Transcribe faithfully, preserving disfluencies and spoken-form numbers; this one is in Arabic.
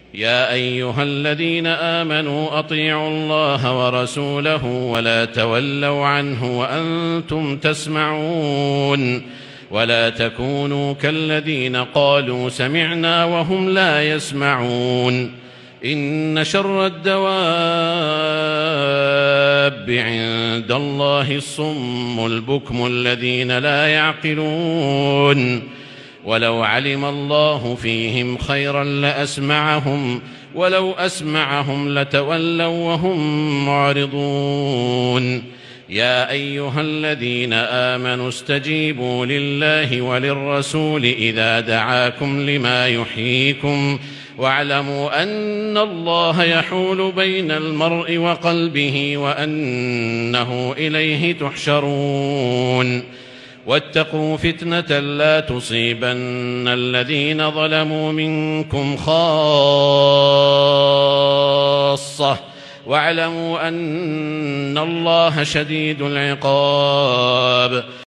يا أيها الذين آمنوا أطيعوا الله ورسوله ولا تولوا عنه وأنتم تسمعون ولا تكونوا كالذين قالوا سمعنا وهم لا يسمعون إن شر الدواب عند الله الصم البكم الذين لا يعقلون ولو علم الله فيهم خيرا لأسمعهم ولو أسمعهم لتولوا وهم معرضون يا أيها الذين آمنوا استجيبوا لله وللرسول إذا دعاكم لما يحييكم واعلموا أن الله يحول بين المرء وقلبه وأنه إليه تحشرون واتقوا فتنة لا تصيبن الذين ظلموا منكم خاصة واعلموا أن الله شديد العقاب.